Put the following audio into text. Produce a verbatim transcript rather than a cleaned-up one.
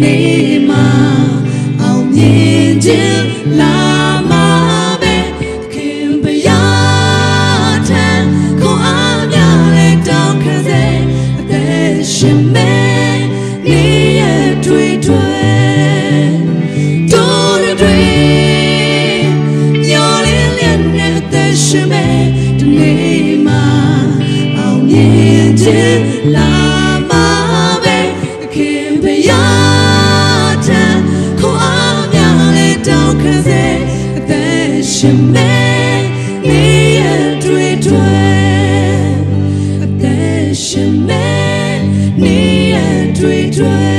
နေ့မှာအောင်မြင်ခြင်းလာမှာပဲခင်ဗျာထံကိုအားများတဲ့တောင်းခံစေအသက်ရှင်မဲ့နေရတွေ့တွေ့တို့တွေမျောလင်းလျက်နဲ့အသက်ရှင်မဲ့ဒီနေ့မှာအောင်မြင်ခြင်းလာမှာပဲခင်ဗျာထံကိုအားများတဲ့တောင်းခံစေအသက်ရှင်မဲ့နေရတွေ့တွေ့အသက်ရှင်မဲ့နေရတွေ့တွေ့